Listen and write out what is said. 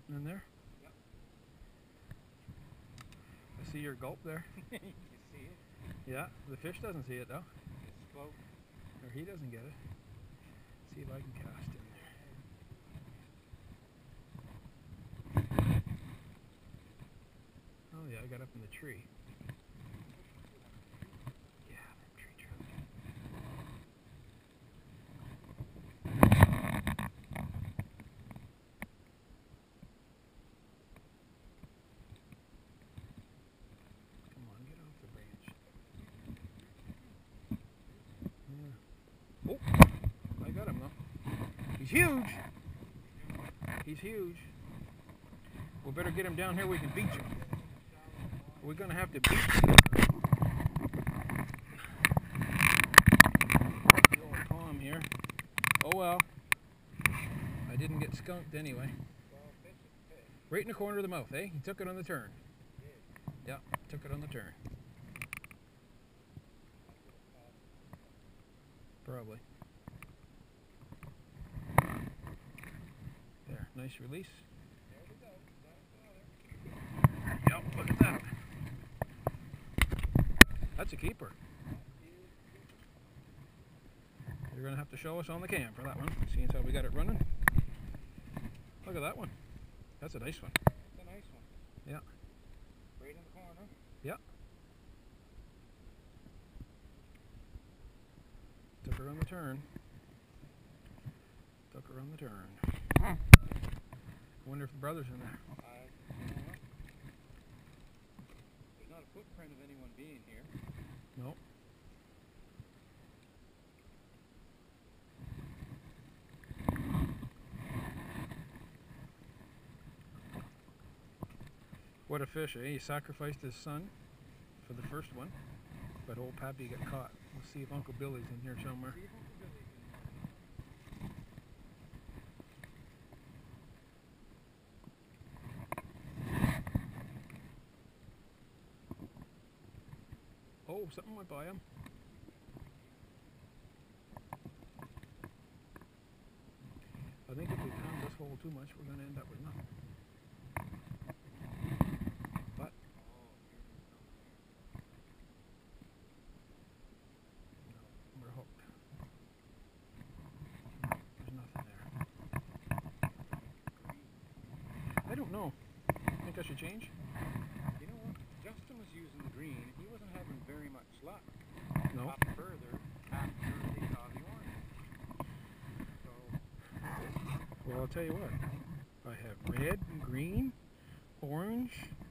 floating in there? Yep. I see your gulp there. You see it? Yeah, the fish doesn't see it though. It's floating. Or he doesn't get it. See if I can cast in there. Oh yeah, I got up in the tree. Yeah, that tree trunk. Come on, get off the branch. Yeah. Oh, I got him though. He's huge. He's huge. We better get him down here. We can beach him. We're gonna have to beach him. The old Tom here. Oh well. I didn't get skunked anyway. Right in the corner of the mouth, eh? He took it on the turn. Yeah, took it on the turn. Probably. There, nice release. Yep, look at that. That's a keeper. You're going to have to show us on the cam for that one, seeing as how we got it running. Look at that one. That's a nice one. It's a nice one. Yeah. Right in the corner. Yeah. Took her on the turn. Took her on the turn. I wonder if the brother's in there. There's not a footprint of anyone being here. No. What a fish, eh? He sacrificed his son for the first one, but old Pappy got caught. We'll see if Uncle Billy's in here somewhere. Oh, something went by him. I think if we pound this hole too much, we're going to end up with nothing. But no, we're hooked. There's nothing there. I don't know. Think I should change? You know what? Justin was using the green. He wasn't having very much luck. No. Up further after they saw the orange. So. Well, I'll tell you what. I have red, green, orange,